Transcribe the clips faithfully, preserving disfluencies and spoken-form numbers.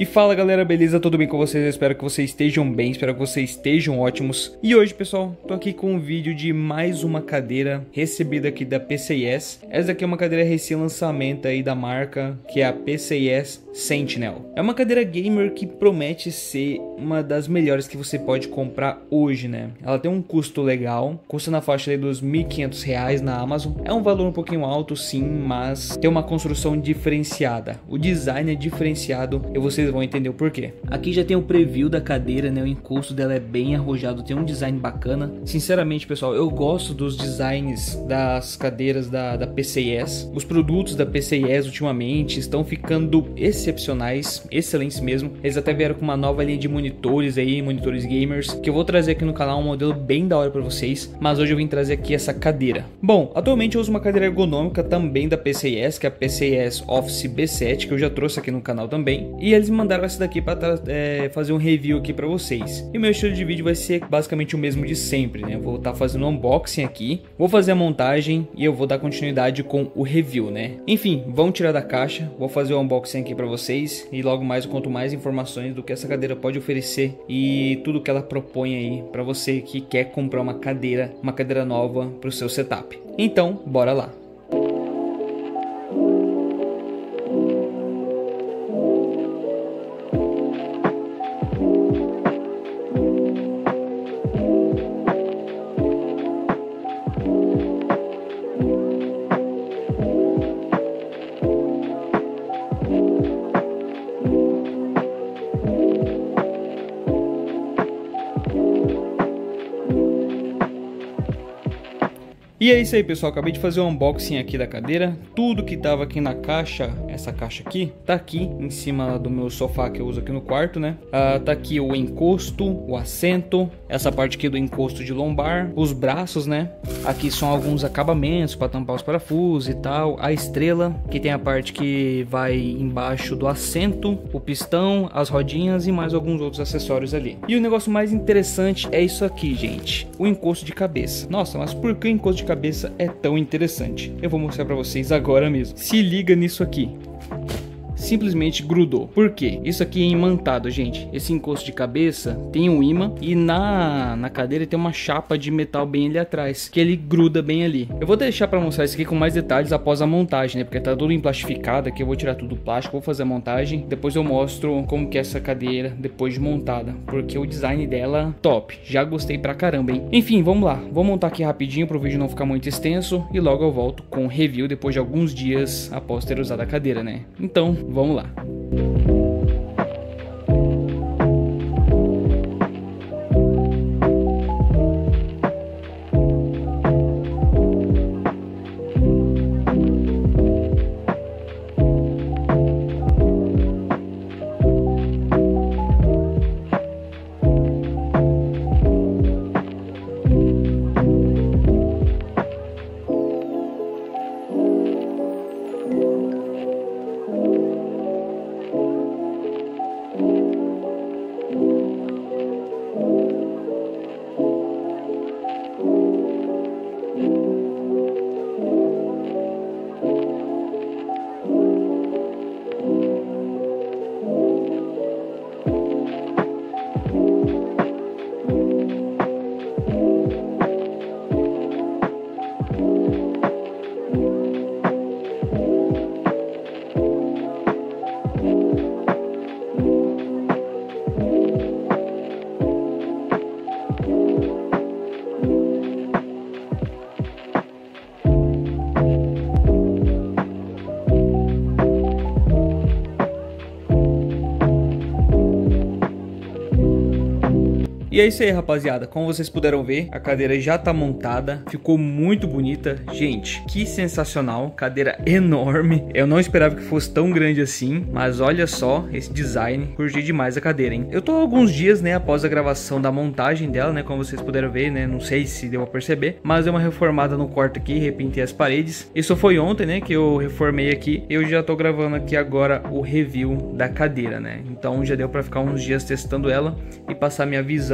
E fala galera, beleza? Tudo bem com vocês? Eu espero que vocês estejam bem, espero que vocês estejam ótimos. E hoje, pessoal, tô aqui com um vídeo de mais uma cadeira recebida aqui da P C I S. Essa aqui é uma cadeira recém-lançamento aí da marca, que é a P C I S Sentinel. É uma cadeira gamer que promete ser uma das melhores que você pode comprar hoje, né? Ela tem um custo legal, custa na faixa aí dos mil e quinhentos reais na Amazon. É um valor um pouquinho alto sim, mas tem uma construção diferenciada. O design é diferenciado e vocês vão entender o porquê. Aqui já tem o preview da cadeira, né? O encosto dela é bem arrojado, tem um design bacana. Sinceramente, pessoal, eu gosto dos designs das cadeiras da, da P C I S. Os produtos da P C I S ultimamente estão ficando excepcionais, excelentes mesmo. Eles até vieram com uma nova linha de monitores aí, monitores gamers, que eu vou trazer aqui no canal um modelo bem da hora para vocês. Mas hoje eu vim trazer aqui essa cadeira. Bom, atualmente eu uso uma cadeira ergonômica também da P C I S, que é a P C I S Office B sete, que eu já trouxe aqui no canal também. E eles me mandaram essa daqui para é, fazer um review aqui para vocês. E o meu estilo de vídeo vai ser basicamente o mesmo de sempre, né? Eu vou estar tá fazendo um unboxing aqui, vou fazer a montagem e eu vou dar continuidade com o review, né? Enfim, vamos tirar da caixa, vou fazer o unboxing aqui para vocês e logo mais eu conto mais informações do que essa cadeira pode oferecer e tudo que ela propõe aí para você que quer comprar uma cadeira, uma cadeira nova para o seu setup. Então, bora lá! E é isso aí, pessoal, acabei de fazer o unboxing aqui da cadeira. Tudo que tava aqui na caixa, essa caixa aqui, tá aqui em cima do meu sofá que eu uso aqui no quarto, né? Ah, tá aqui o encosto, o assento, essa parte aqui do encosto de lombar, os braços, né? Aqui são alguns acabamentos para tampar os parafusos e tal. A estrela, que tem a parte que vai embaixo do assento, o pistão, as rodinhas e mais alguns outros acessórios ali. E o negócio mais interessante é isso aqui, gente, o encosto de cabeça. Nossa, mas por que o encosto de cabeça cabeça é tão interessante? Eu vou mostrar para vocês agora mesmo. Se liga nisso aqui. Simplesmente grudou. Por quê? Isso aqui é imantado, gente. Esse encosto de cabeça tem um imã e na, na cadeira tem uma chapa de metal bem ali atrás, que ele gruda bem ali. Eu vou deixar para mostrar isso aqui com mais detalhes após a montagem, né? Porque tá tudo emplastificado aqui. Eu vou tirar tudo do plástico, vou fazer a montagem. Depois eu mostro como que é essa cadeira depois de montada, porque o design dela top. Já gostei pra caramba, hein? Enfim, vamos lá. Vou montar aqui rapidinho pro vídeo não ficar muito extenso e logo eu volto com o review depois de alguns dias após ter usado a cadeira, né? Então, vamos lá. E é isso aí, rapaziada, como vocês puderam ver, a cadeira já tá montada, ficou muito bonita. Gente, que sensacional, cadeira enorme. Eu não esperava que fosse tão grande assim, mas olha só esse design, curti demais a cadeira, hein. Eu tô alguns dias, né, após a gravação da montagem dela, né, como vocês puderam ver, né, não sei se deu pra perceber, mas deu uma reformada no quarto aqui, repintei as paredes. Isso foi ontem, né, que eu reformei aqui. Eu já tô gravando aqui agora o review da cadeira, né, então já deu pra ficar uns dias testando ela e passar minha visão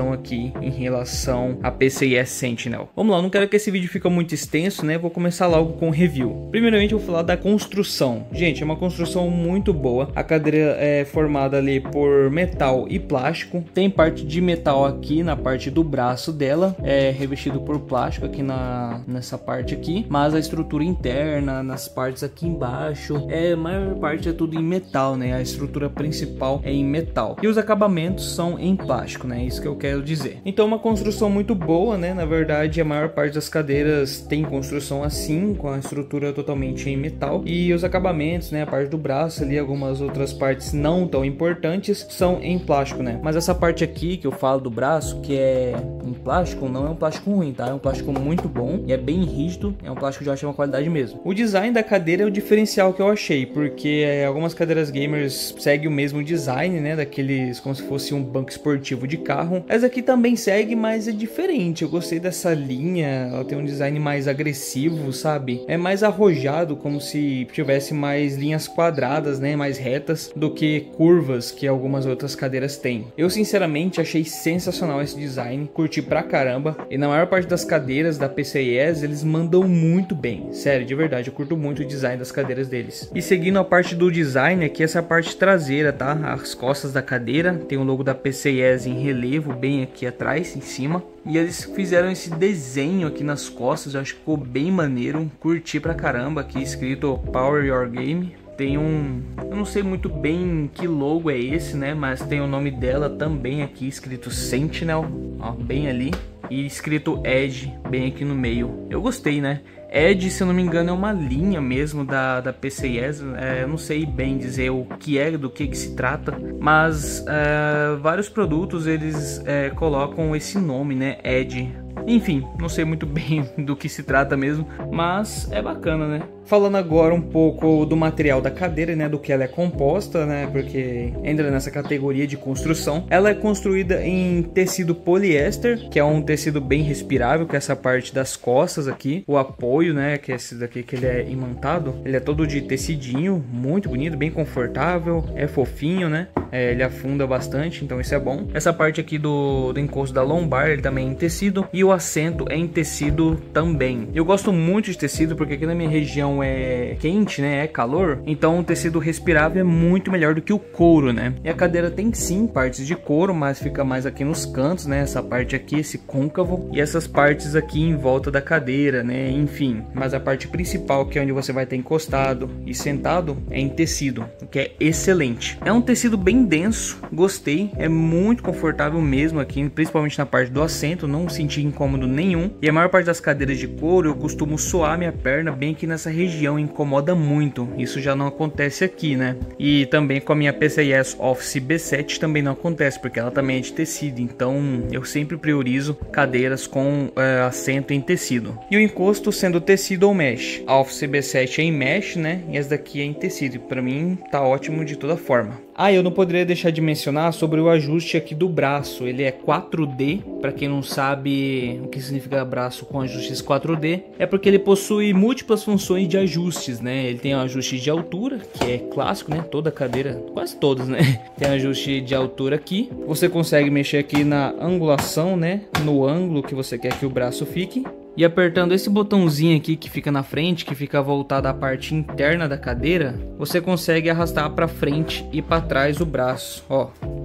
visão aqui em relação a P C I S Sentinel. Vamos lá, não quero que esse vídeo fique muito extenso, né? Vou começar logo com o review. Primeiramente eu vou falar da construção. Gente, é uma construção muito boa. A cadeira é formada ali por metal e plástico. Tem parte de metal aqui na parte do braço dela, é revestido por plástico aqui na nessa parte aqui, mas a estrutura interna, nas partes aqui embaixo, é a maior parte é tudo em metal, né? A estrutura principal é em metal e os acabamentos são em plástico, né? Isso que eu quero dizer. Então uma construção muito boa, né? Na verdade a maior parte das cadeiras tem construção assim, com a estrutura totalmente em metal, e os acabamentos, né? A parte do braço ali, algumas outras partes não tão importantes são em plástico, né? Mas essa parte aqui que eu falo do braço, que é em plástico, não é um plástico ruim, tá? É um plástico muito bom e é bem rígido, é um plástico de ótima qualidade mesmo. O design da cadeira é o diferencial que eu achei, porque é, algumas cadeiras gamers seguem o mesmo design, né? Daqueles como se fosse um banco esportivo de carro. Essa aqui também segue, mas é diferente. Eu gostei dessa linha, ela tem um design mais agressivo, sabe? É mais arrojado, como se tivesse mais linhas quadradas, né? Mais retas do que curvas que algumas outras cadeiras têm. Eu sinceramente achei sensacional esse design, curti pra caramba, e na maior parte das cadeiras da P C I S eles mandam muito bem, sério, de verdade, eu curto muito o design das cadeiras deles. E seguindo a parte do design aqui, essa parte traseira, tá? As costas da cadeira, tem o logo da P C I S em relevo bem aqui atrás, em cima. E eles fizeram esse desenho aqui nas costas, eu acho que ficou bem maneiro, curti pra caramba, aqui escrito Power Your Game. Tem um, eu não sei muito bem que logo é esse, né? Mas tem o nome dela também aqui escrito Sentinel, ó, bem ali. E escrito Edge bem aqui no meio. Eu gostei, né? Edge, se eu não me engano, é uma linha mesmo da, da P C I S. É, eu não sei bem dizer o que é, do que, que se trata, mas é, vários produtos eles é, colocam esse nome, né? Edge. Enfim, não sei muito bem do que se trata mesmo, mas é bacana, né? Falando agora um pouco do material da cadeira, né, do que ela é composta, né, porque entra nessa categoria de construção. Ela é construída em tecido poliéster, que é um tecido bem respirável, que é essa parte das costas aqui, o apoio, né, que é esse daqui que ele é imantado, ele é todo de tecidinho, muito bonito, bem confortável, é fofinho, né, é, ele afunda bastante, então isso é bom. Essa parte aqui do, do encosto da lombar, ele também é em tecido, e o assento é em tecido também. Eu gosto muito de tecido porque aqui na minha região é quente, né, é calor, então o tecido respirável é muito melhor do que o couro, né. E a cadeira tem sim partes de couro, mas fica mais aqui nos cantos, né, essa parte aqui, esse côncavo, e essas partes aqui em volta da cadeira, né, enfim. Mas a parte principal, que é onde você vai estar encostado e sentado, é em tecido, o que é excelente. É um tecido bem denso, gostei, é muito confortável mesmo aqui, principalmente na parte do assento, não senti incômodo nenhum. E a maior parte das cadeiras de couro, eu costumo suar minha perna bem aqui nessa região, incomoda muito, isso já não acontece aqui, né. E também com a minha P C I S Office B sete também não acontece, porque ela também é de tecido, então eu sempre priorizo cadeiras com é, assento em tecido. E o encosto sendo tecido ou mesh, a Office B sete é em mesh, né, e essa daqui é em tecido, e pra mim tá ótimo de toda forma. Ah, eu não poderia deixar de mencionar sobre o ajuste aqui do braço. Ele é quatro D, para quem não sabe o que significa braço com ajustes quatro D, é porque ele possui múltiplas funções de ajustes, né? Ele tem um ajuste de altura, que é clássico, né? Toda cadeira, quase todas, né? Tem um ajuste de altura aqui. Você consegue mexer aqui na angulação, né? No ângulo que você quer que o braço fique. E apertando esse botãozinho aqui que fica na frente, que fica voltado à parte interna da cadeira, você consegue arrastar para frente e para trás o braço, ó.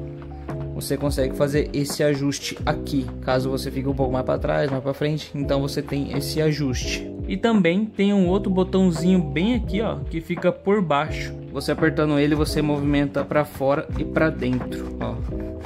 Você consegue fazer esse ajuste aqui, caso você fique um pouco mais para trás, mais para frente, então você tem esse ajuste. E também tem um outro botãozinho bem aqui, ó, que fica por baixo. Você apertando ele, você movimenta para fora e para dentro, ó.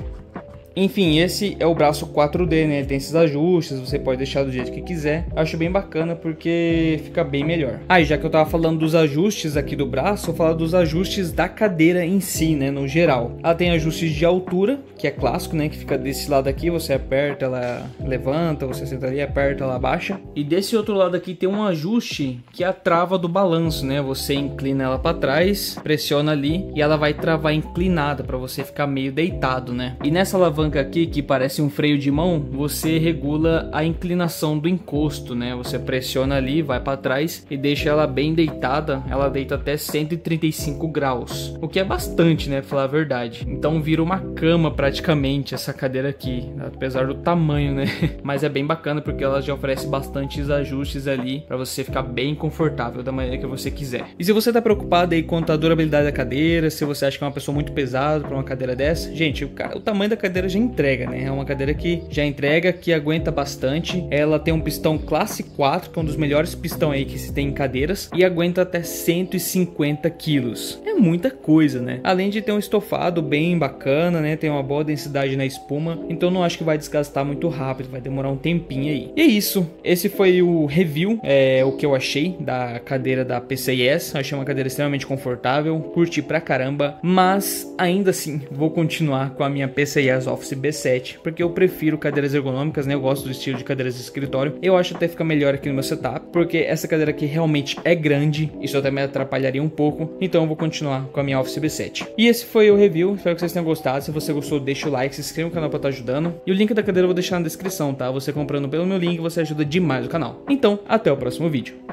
Enfim, esse é o braço quatro D, né? Ele tem esses ajustes, você pode deixar do jeito que quiser. Acho bem bacana porque fica bem melhor. Ah, e já que eu tava falando dos ajustes aqui do braço, vou falar dos ajustes da cadeira em si, né? No geral. Ela tem ajustes de altura, que é clássico, né? Que fica desse lado aqui, você aperta, ela levanta, você senta ali, aperta, ela baixa. E desse outro lado aqui tem um ajuste que é a trava do balanço, né? Você inclina ela para trás, pressiona ali e ela vai travar inclinada para você ficar meio deitado, né? E nessa alavanca alavanca aqui, que parece um freio de mão, você regula a inclinação do encosto, né? Você pressiona ali, vai para trás e deixa ela bem deitada. Ela deita até cento e trinta e cinco graus, o que é bastante, né, pra falar a verdade. Então vira uma cama praticamente essa cadeira aqui, apesar do tamanho, né? Mas é bem bacana porque ela já oferece bastantes ajustes ali para você ficar bem confortável da maneira que você quiser. E se você tá preocupado aí quanto à durabilidade da cadeira, se você acha que é uma pessoa muito pesada para uma cadeira dessa, gente, o, o tamanho da cadeira já entrega, né? É uma cadeira que já entrega, que aguenta bastante. Ela tem um pistão classe quatro, que é um dos melhores pistão aí que se tem em cadeiras, e aguenta até cento e cinquenta quilos. É muita coisa, né? Além de ter um estofado bem bacana, né? Tem uma boa densidade na espuma, então não acho que vai desgastar muito rápido, vai demorar um tempinho aí. E é isso, esse foi o review, é o que eu achei da cadeira da P C I S. Achei uma cadeira extremamente confortável, curti pra caramba, mas ainda assim vou continuar com a minha P C I S Office B sete, porque eu prefiro cadeiras ergonômicas, né? Eu gosto do estilo de cadeiras de escritório. Eu acho até fica melhor aqui no meu setup, porque essa cadeira aqui realmente é grande, isso até me atrapalharia um pouco, então eu vou continuar com a minha Office B sete. E esse foi o review, espero que vocês tenham gostado. Se você gostou, deixa o like, se inscreva no canal pra estar ajudando, e o link da cadeira eu vou deixar na descrição, tá? Você comprando pelo meu link, você ajuda demais o canal. Então, até o próximo vídeo.